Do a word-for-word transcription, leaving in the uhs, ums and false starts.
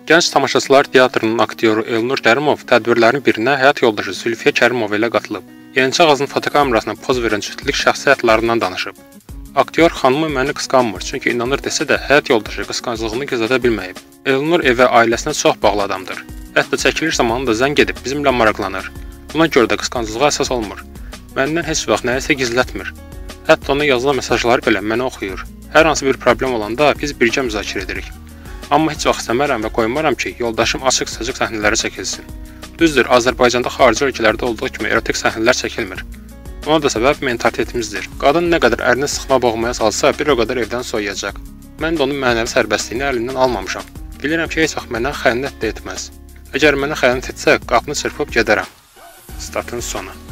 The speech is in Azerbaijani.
Gənc tamaşaçılar teatrının aktyoru Elnur Kərimov tədbirlərin birinə həyat yoldaşı Zülfiyə Kərimov ilə qatılıb. Yenicə ağzının fotokamerasına poz verən cütlük şəxsi həyatlarından danışıb. Aktyor xanımı məni qısqanmır, çünki inanır desə də həyat yoldaşı qısqanclığını gizlədə bilməyib. Elnur evə, ailəsinə çox bağlı adamdır. Hətta çəkilir zamanı da zəng edib bizimlə maraqlanır. Buna görə də qısqanclığa əsas olmur. Məndən heç vaxt nəyisə gizlətmir. Hətta ona yazılan mesajları belə mənə oxuyur. Hər hansı bir problem olanda biz birgə müzakirə edirik. Amma heç vaxt istəmərəm və qoymaram ki, yoldaşım açıq-saçıq səhnələrə çəkilsin. Düzdür, Azərbaycanda xarici ölkələrdə olduğu kimi erotik səhnələr çəkilmir. Buna da səbəb mentalitetimizdir. Qadın nə qədər ərini sıxma boğmaya salsa, bir o qədər evdən soyuyacaq. Mən də onun mənəvi sərbəstliyini əlindən almamışam. Bilirəm ki, heç vaxt mənə xəyanət də etməz. Əgər mənə xəyanət etsə, qapını çırpıb gedərəm. Statın sonu.